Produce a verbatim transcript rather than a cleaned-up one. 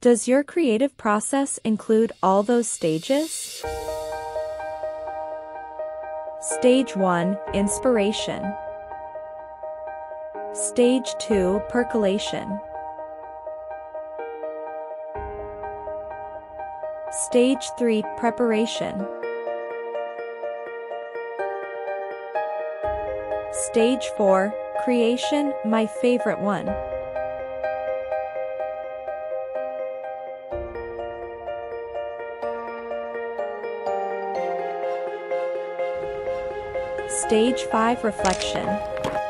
Does your creative process include all those stages? Stage one, inspiration. Stage two, percolation. Stage three, preparation. Stage four, creation, my favorite one. Stage five, reflection.